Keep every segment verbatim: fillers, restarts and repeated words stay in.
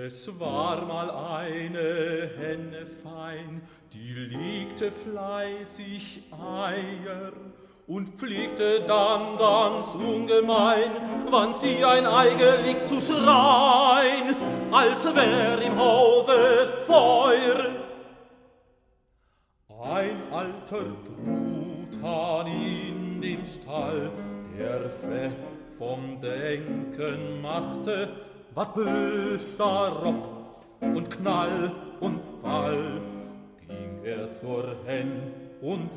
Es war mal eine Henne fein, die legte fleißig Eier und pflegte dann ganz ungemein, wann sie ein Ei gelegt, zu schreien, als wär im Hause Feuer. Ein alter Truthahn in dem Stall, der fett vom Denken machte, ward bös darob, und Knall und Fall ging er zur Hen und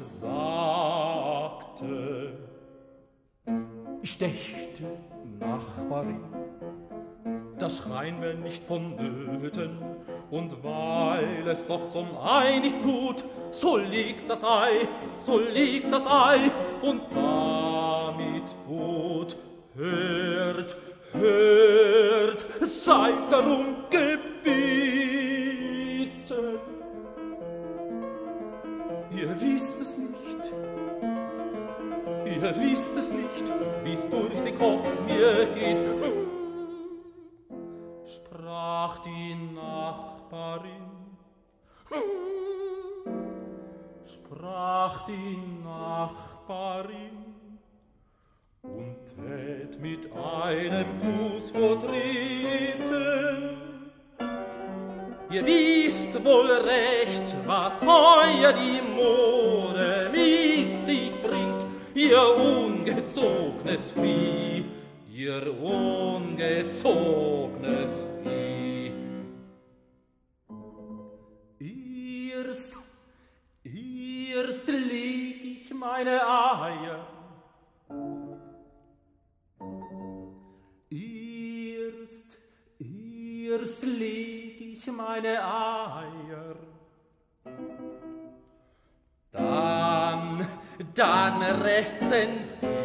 sagte: Ich dächte, Nachbarin, das schreien wir nicht vonnöten, und weil es doch zum Ei nichts tut, so legt das Ei, so legt das Ei, und damit gut. Hört, hört, seid darum gebeten. Ihr wisst es nicht, ihr wisst es nicht, wie's durch den Kopf mir geht, sprach die Nachbarin, sprach die Nachbarin, und tät mit einem Fuß vortreten. Ihr wisst wohl recht, was heuer die Mode mit sich bringt, ihr ungezognes Vieh, ihr ungezognes Vieh. Erst, erst leg ich meine Eier, Erst, erst leg ich meine Eier, dann, dann recht sensibel